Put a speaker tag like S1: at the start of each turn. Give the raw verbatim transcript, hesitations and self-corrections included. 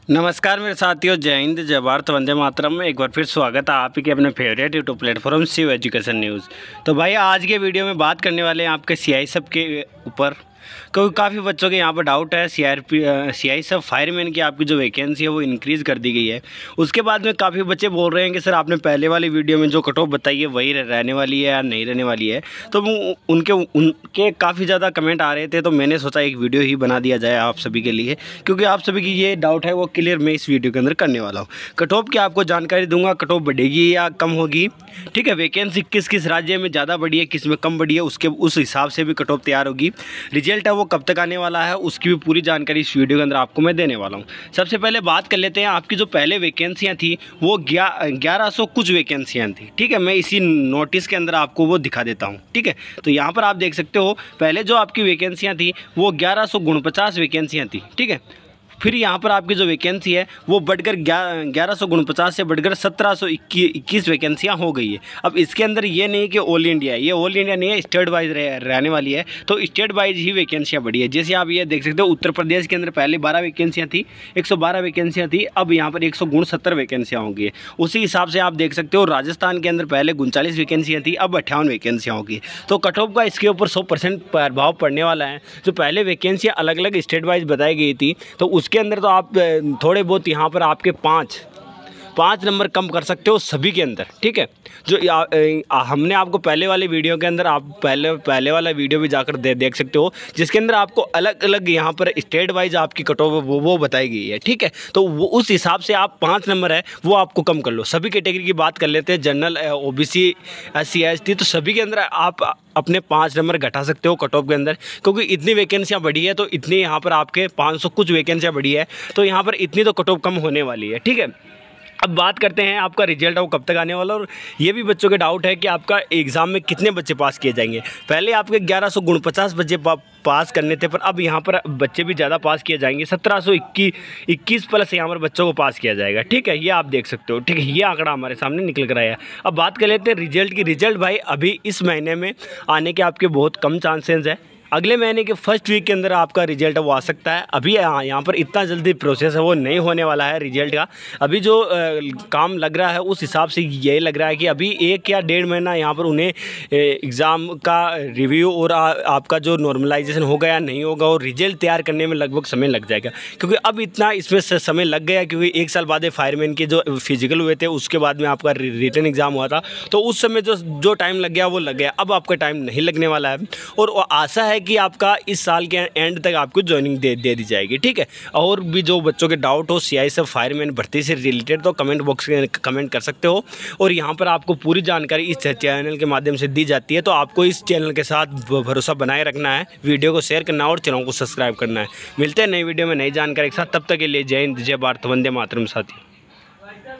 S1: नमस्कार मेरे साथियों, जय हिंद, जय भारत, वंदे मातरम में एक बार फिर स्वागत है आप ही के अपने favourite YouTube platform Shiv education news. तो भाई आज के वीडियो में बात करने वाले हैं आपके सी आई सब के ऊपर, क्योंकि काफ़ी बच्चों के यहाँ पर डाउट है सी आर पी सी आई सब फायरमैन की आपकी जो वैकेंसी है वो इंक्रीज़ कर दी गई है। उसके बाद में काफ़ी बच्चे बोल रहे हैं कि सर आपने पहले वाली वीडियो में जो कट ऑफ बताई है वही रहने वाली है या नहीं रहने वाली है। तो उनके उनके काफ़ी ज़्यादा कमेंट आ रहे थे, तो मैंने सोचा एक वीडियो ही बना दिया जाए आप सभी के लिए, क्योंकि आप सभी की ये डाउट है वो क्लियर मैं इस वीडियो के अंदर करने वाला हूँ। कट ऑफ की आपको जानकारी दूंगा, कट ऑफ बढ़ेगी या कम होगी, ठीक है। वैकेंसी किस किस राज्य में ज़्यादा बढ़ी है, किस में कम बढ़ी है, उसके उस हिसाब से भी कट ऑफ तैयार होगी। रिजल्ट है वो कब तक आने वाला है उसकी भी पूरी जानकारी इस वीडियो के अंदर आपको मैं देने वाला हूँ। सबसे पहले बात कर लेते हैं आपकी जो पहले वैकेंसियाँ थी वो ग्यारह सौ कुछ वैकेंसियाँ थी, ठीक है। मैं इसी नोटिस के अंदर आपको वो दिखा देता हूँ, ठीक है। तो यहाँ पर आप देख सकते हो पहले जो आपकी वैकेंसियाँ थी वो ग्यारह सौ उनपचास वैकेंसियाँ थी, ठीक है। फिर यहाँ पर आपकी जो वैकेंसी है वो बढ़कर ग्यारह सौ उनपचास से बढ़कर सत्रह सौ इक्कीस वैकेंसियाँ हो गई है। अब इसके अंदर ये नहीं कि ऑल इंडिया है, ये ऑल इंडिया नहीं है, स्टेट वाइज रहने वाली है। तो स्टेट वाइज ही वैकेंसियाँ बढ़ी है। जैसे आप ये देख सकते हो उत्तर प्रदेश के अंदर पहले बारह वैकेंसियाँ थी, एक सौ बारह वैकेंसियाँ थी, अब यहाँ पर एक सौ उनसत्तर वैकेंसियाँ होंगी। उसी हिसाब से आप देख सकते हो राजस्थान के अंदर पहले उनचालीस वैकेंसियाँ थी, अब अट्ठावन वैकेंसियाँ होगी। तो कट ऑफ का इसके ऊपर सौ परसेंट प्रभाव पड़ने वाला है। जो पहले वैकेंसियाँ अलग अलग स्टेट वाइज बताई गई थी, तो उसके अंदर तो आप थोड़े बहुत यहाँ पर आपके पाँच पाँच नंबर कम कर सकते हो सभी के अंदर, ठीक है। जो आ, आ, हमने आपको पहले वाले वीडियो के अंदर आप पहले पहले वाला वीडियो भी जाकर दे, देख सकते हो, जिसके अंदर आपको अलग अलग यहाँ पर स्टेट वाइज आपकी कट ऑफ वो, वो बताई गई है, ठीक है। तो वो उस हिसाब से आप पाँच नंबर है वो आपको कम कर लो। सभी कैटेगरी की बात कर लेते हैं, general, O B C, S C S T, तो सभी के अंदर आप अपने पाँच नंबर घटा सकते हो कट ऑफ के अंदर, क्योंकि इतनी वैकेंसियाँ बढ़ी है। तो इतनी यहाँ पर आपके पाँच सौ कुछ वैकेंसियाँ बढ़ी है, तो यहाँ पर इतनी तो कट ऑफ कम होने वाली है, ठीक है। अब बात करते हैं आपका रिजल्ट वो कब तक आने वाला, और ये भी बच्चों के डाउट है कि आपका एग्ज़ाम में कितने बच्चे पास किए जाएंगे। पहले आपके ग्यारह सौ उनपचास बच्चे पा, पास करने थे, पर अब यहाँ पर बच्चे भी ज़्यादा पास किए जाएंगे, सत्रह सौ इक्कीस प्लस यहाँ पर बच्चों को पास किया जाएगा, ठीक है। ये आप देख सकते हो, ठीक है। ये आंकड़ा हमारे सामने निकल कर आया। अब बात कर लेते हैं रिजल्ट की। रिजल्ट भाई अभी इस महीने में आने के आपके बहुत कम चांसेस है। अगले महीने के फर्स्ट वीक के अंदर आपका रिजल्ट वो आ सकता है। अभी यहाँ पर इतना जल्दी प्रोसेस है वो नहीं होने वाला है रिजल्ट का। अभी जो आ, काम लग रहा है उस हिसाब से ये लग रहा है कि अभी एक या डेढ़ महीना यहाँ पर उन्हें एग्ज़ाम का रिव्यू और आ, आपका जो नॉर्मलाइजेशन होगा या नहीं होगा और रिजल्ट तैयार करने में लगभग समय लग जाएगा, क्योंकि अब इतना इसमें समय लग गया, क्योंकि एक साल बाद फायरमैन के जो फिजिकल हुए थे उसके बाद में आपका रिटन एग्ज़ाम हुआ था, तो उस समय जो जो टाइम लग गया वो लग गया। अब आपका टाइम नहीं लगने वाला है, और आशा है कि आपका इस साल के एंड तक आपको ज्वाइनिंग दे दे दी जाएगी, ठीक है। और भी जो बच्चों के डाउट हो सी आई सब फायरमैन भर्ती से रिलेटेड, तो कमेंट बॉक्स में कमेंट कर सकते हो। और यहाँ पर आपको पूरी जानकारी इस चैनल के माध्यम से दी जाती है, तो आपको इस चैनल के साथ भरोसा बनाए रखना है, वीडियो को शेयर करना है और चैनल को सब्सक्राइब करना है। मिलते हैं नई वीडियो में नई जानकारी के साथ, तब तक के लिए जय हिंद, जय भारत, वंदे मातरम साथी।